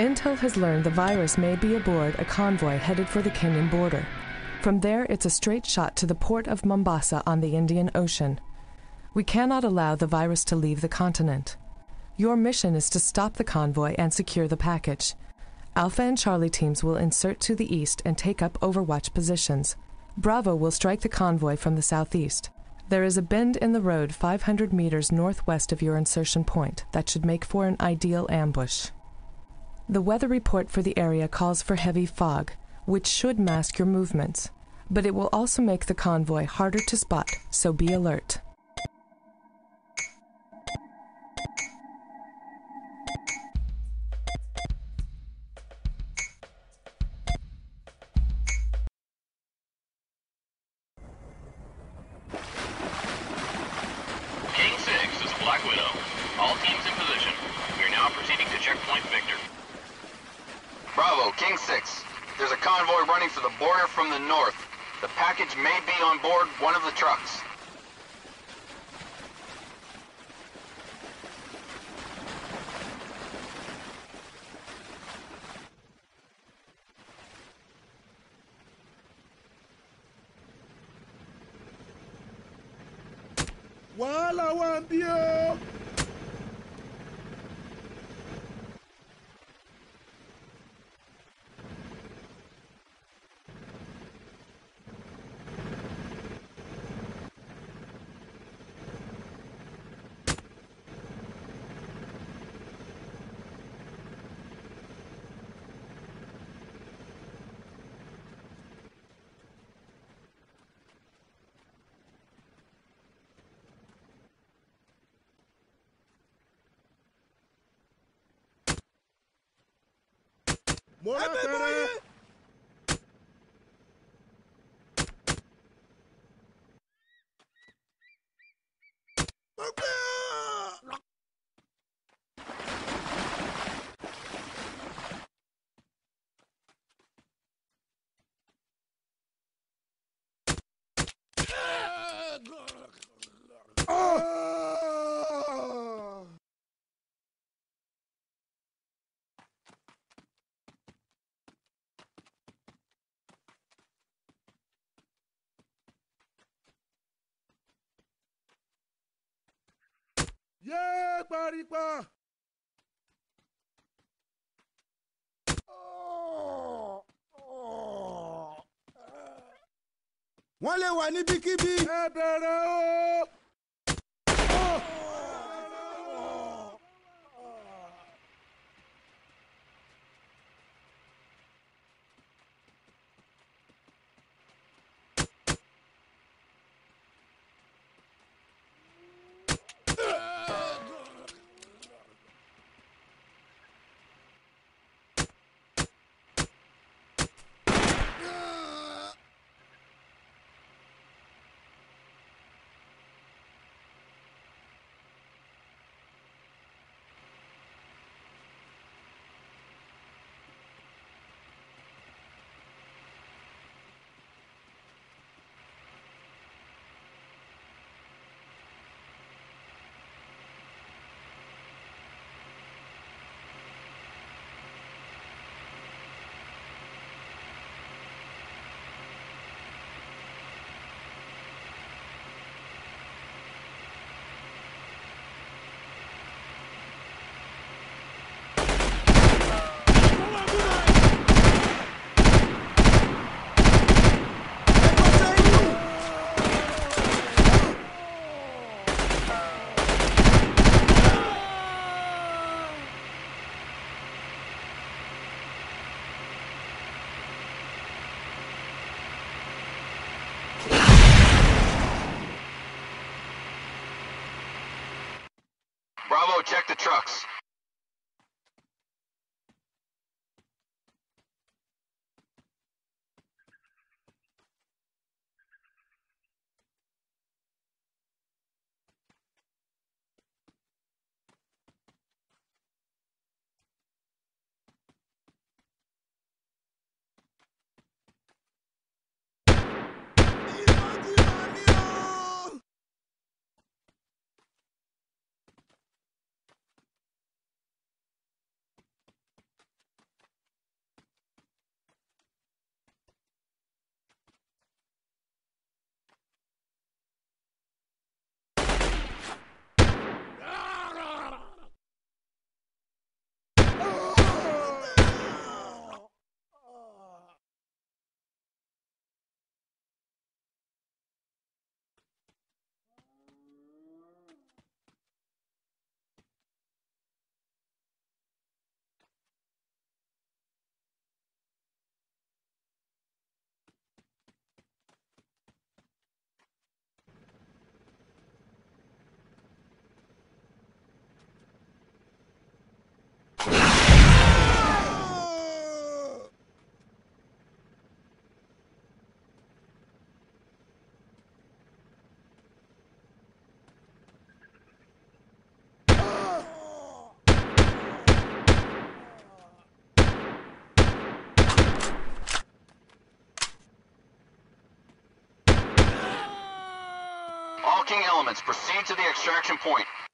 Intel has learned the virus may be aboard a convoy headed for the Kenyan border. From there, it's a straight shot to the port of Mombasa on the Indian Ocean. We cannot allow the virus to leave the continent. Your mission is to stop the convoy and secure the package. Alpha and Charlie teams will insert to the east and take up overwatch positions. Bravo will strike the convoy from the southeast. There is a bend in the road 500 meters northwest of your insertion point that should make for an ideal ambush. The weather report for the area calls for heavy fog, which should mask your movements, but it will also make the convoy harder to spot, so be alert. King 6, this is Black Widow. All teams in position. We are now proceeding to checkpoint Victor. Bravo, King 6. There's a convoy running for the border from the north. The package may be on board one of the trucks. Wala wambio! Mola cara! Yeah, Baripa! Wọ́n lè wà níbikíbi. Ẹ bẹ̀rẹ̀ o. Bravo, check the trucks. All King elements, proceed to the extraction point.